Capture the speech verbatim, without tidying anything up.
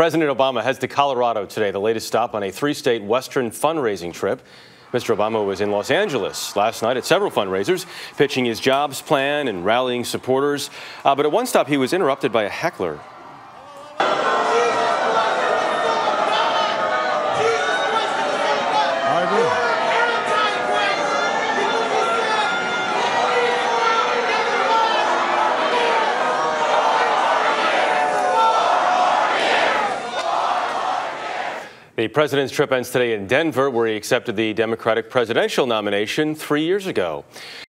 President Obama heads to Colorado today, the latest stop on a three-state Western fundraising trip. Mister Obama was in Los Angeles last night at several fundraisers, pitching his jobs plan and rallying supporters. Uh, but at one stop, he was interrupted by a heckler. The president's trip ends today in Denver, where he accepted the Democratic presidential nomination three years ago.